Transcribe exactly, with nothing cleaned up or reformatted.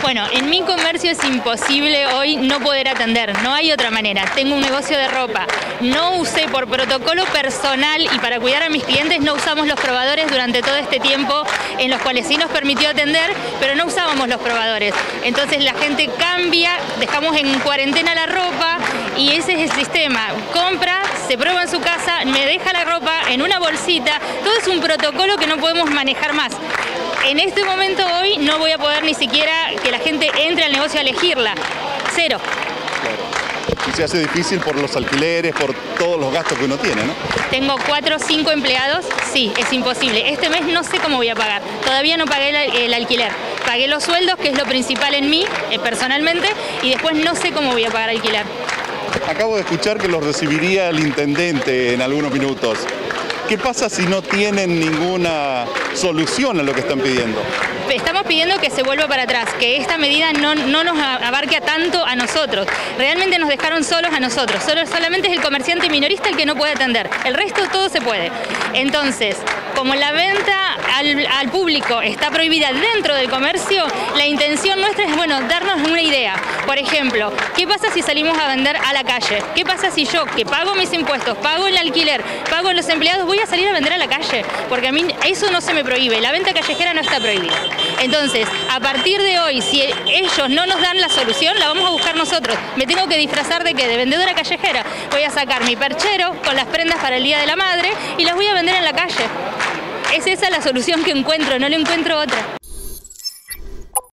Bueno, en mi comercio es imposible hoy no poder atender, no hay otra manera. Tengo un negocio de ropa, no usé por protocolo personal y para cuidar a mis clientes no usamos los probadores durante todo este tiempo en los cuales sí nos permitió atender, pero no usábamos los probadores. Entonces la gente cambia, dejamos en cuarentena la ropa y ese es el sistema. Compra, se prueba en su casa, me deja la ropa en una bolsita, todo es un protocolo que no podemos manejar más. En este momento hoy no voy a poder ni siquiera que la gente entre al negocio a elegirla. Cero. Claro. Y se hace difícil por los alquileres, por todos los gastos que uno tiene, ¿no? Tengo cuatro o cinco empleados, sí, es imposible. Este mes no sé cómo voy a pagar. Todavía no pagué el, el alquiler. Pagué los sueldos, que es lo principal en mí, eh, personalmente, y después no sé cómo voy a pagar alquiler. Acabo de escuchar que los recibiría el intendente en algunos minutos. ¿Qué pasa si no tienen ninguna solución a lo que están pidiendo? Estamos pidiendo que se vuelva para atrás, que esta medida no, no nos abarque a tanto a nosotros. Realmente nos dejaron solos a nosotros. Solo, solamente es el comerciante minorista el que no puede atender. El resto todo se puede. Entonces, como la venta al, al público está prohibida dentro del comercio, la intención nuestra es, bueno, darnos una idea. Por ejemplo, ¿qué pasa si salimos a vender a la calle? ¿Qué pasa si yo, que pago mis impuestos, pago el alquiler, pago los empleados, voy a salir a vender a la calle? Porque a mí eso no se me prohíbe. La venta callejera no está prohibida. Entonces, a partir de hoy, si ellos no nos dan la solución, la vamos a buscar nosotros. Me tengo que disfrazar de qué, de vendedora callejera. Voy a sacar mi perchero con las prendas para el Día de la Madre y las voy a vender en la calle. Es esa la solución que encuentro, no le encuentro otra.